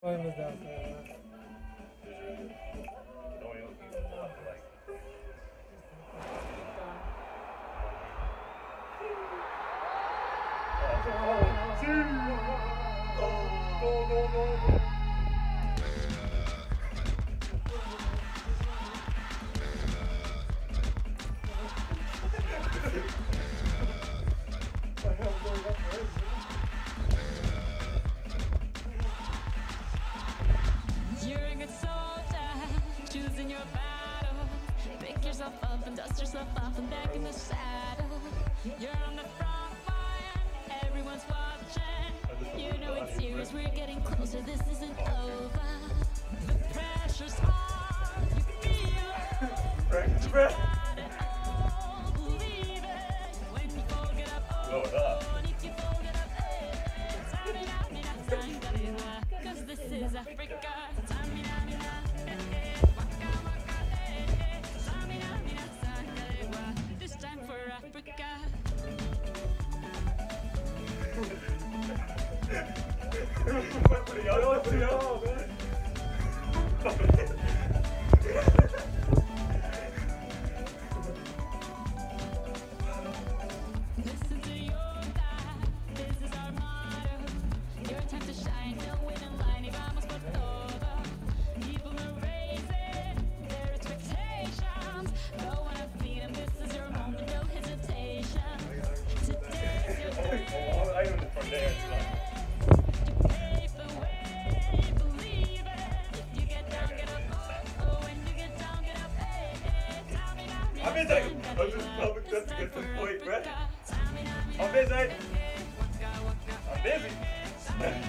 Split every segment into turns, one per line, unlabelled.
Oh, he was downstairs.
You're a good soldier, choosing your battle. Pick yourself up and dust yourself off and back in the saddle. You're on the front line, everyone's watching. You know it's serious, we're getting closer, this isn't over. The pressure's on, you feel it.
Practice breath.
Got it all, believe it. When you fold it up, oh, and if you fold it up, cause this is Africa. This time for Africa. Listen to your God, this is our motto. Your time to shine, don't wait in line, y vamos por todo. People are raising their expectations. Go on and feed them, this is your moment, no hesitation. Today's your day. You pave the way, believe it. If you get down, get up, oh, when you get down, get up, hey. Tell me now,
I'm busy. I'm just public just to get to the point, bro. I'm busy. I'm busy.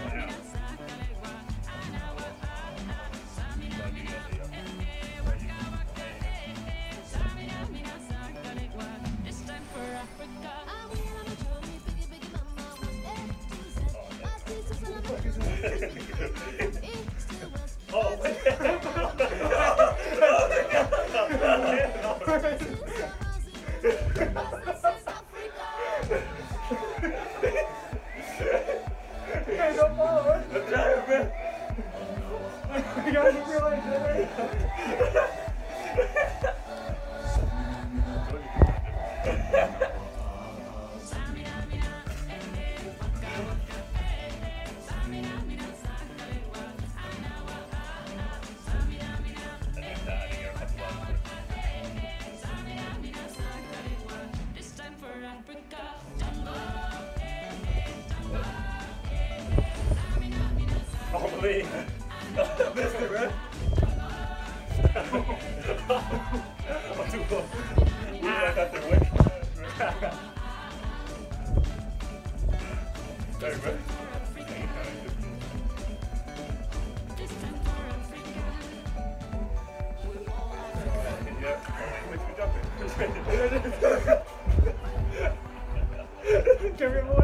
This time for Africa.
You guys realize that?
This time for Africa.
Oh, believe. Missed it, bro. I'm too close. I got the wick. Sorry, bro.
This time for Africa.
Yeah, makes me jump it.
Can we move?